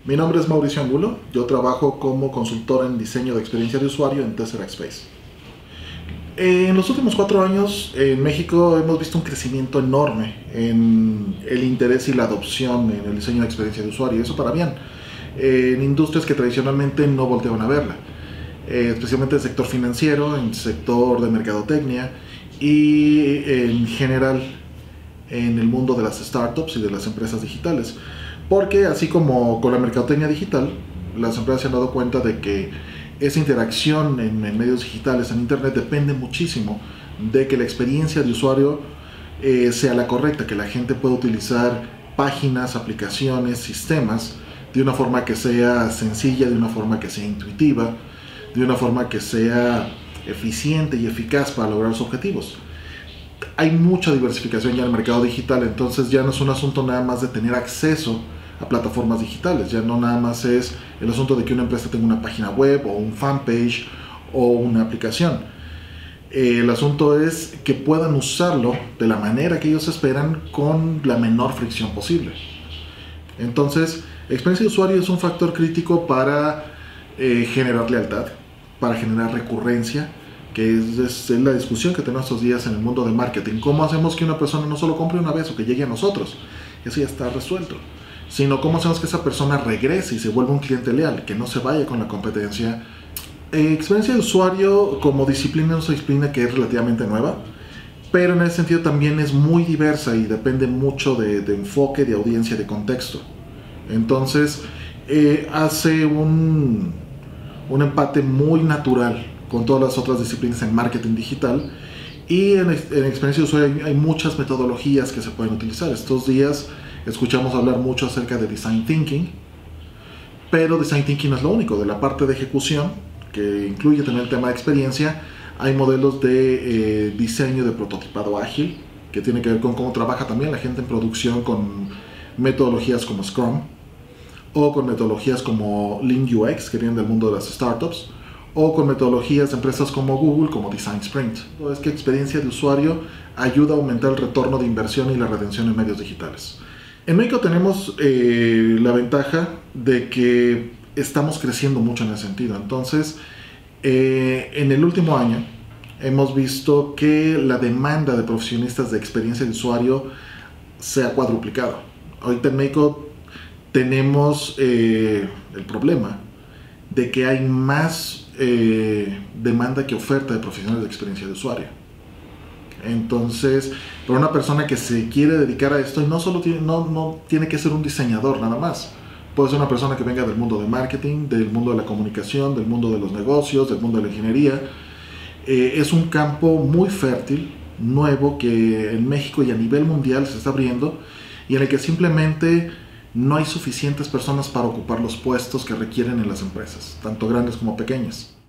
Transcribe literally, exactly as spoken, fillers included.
Mi nombre es Mauricio Angulo, yo trabajo como consultor en diseño de experiencia de usuario en Tesseract Space. En los últimos cuatro años en México hemos visto un crecimiento enorme en el interés y la adopción en el diseño de experiencia de usuario, y eso para bien, en industrias que tradicionalmente no volteaban a verla, eh, especialmente en el sector financiero, en el sector de mercadotecnia y en general en el mundo de las startups y de las empresas digitales. Porque así como con la mercadotecnia digital, las empresas se han dado cuenta de que esa interacción en, en medios digitales, en internet, depende muchísimo de que la experiencia de usuario eh, sea la correcta, que la gente pueda utilizar páginas, aplicaciones, sistemas de una forma que sea sencilla, de una forma que sea intuitiva, de una forma que sea eficiente y eficaz para lograr sus objetivos. Hay mucha diversificación ya en el mercado digital, entonces ya no es un asunto nada más de tener acceso a plataformas digitales, ya no nada más es el asunto de que una empresa tenga una página web o un fanpage o una aplicación. El asunto es que puedan usarlo de la manera que ellos esperan con la menor fricción posible. Entonces, experiencia de usuario es un factor crítico para eh, generar lealtad, para generar recurrencia, que es, es, es la discusión que tenemos estos días en el mundo de marketing. ¿Cómo hacemos que una persona no solo compre una vez o que llegue a nosotros? Eso ya está resuelto. Sino cómo hacemos que esa persona regrese y se vuelva un cliente leal, que no se vaya con la competencia. Eh, experiencia de usuario como disciplina es una disciplina que es relativamente nueva, pero en ese sentido también es muy diversa y depende mucho de, de enfoque, de audiencia, de contexto. Entonces, eh, hace un, un empate muy natural con todas las otras disciplinas en marketing digital, y en, en experiencia de usuario hay, hay muchas metodologías que se pueden utilizar. Estos días escuchamos hablar mucho acerca de Design Thinking, pero Design Thinking no es lo único. De la parte de ejecución, que incluye también el tema de experiencia, hay modelos de eh, diseño de prototipado ágil, que tiene que ver con cómo trabaja también la gente en producción con metodologías como Scrum, o con metodologías como Lean U X, que vienen del mundo de las startups, o con metodologías de empresas como Google, como Design Sprint. Es que experiencia de usuario ayuda a aumentar el retorno de inversión y la retención en medios digitales. En México tenemos eh, la ventaja de que estamos creciendo mucho en ese sentido. Entonces, eh, en el último año hemos visto que la demanda de profesionistas de experiencia de usuario se ha cuadruplicado. Ahorita en México tenemos eh, el problema de que hay más eh, demanda que oferta de profesionales de experiencia de usuario. Entonces, para una persona que se quiere dedicar a esto, y no solo tiene, no, no tiene que ser un diseñador nada más, puede ser una persona que venga del mundo de marketing, del mundo de la comunicación, del mundo de los negocios, del mundo de la ingeniería. Eh, es un campo muy fértil, nuevo, que en México y a nivel mundial se está abriendo, y en el que simplemente no hay suficientes personas para ocupar los puestos que requieren en las empresas, tanto grandes como pequeñas.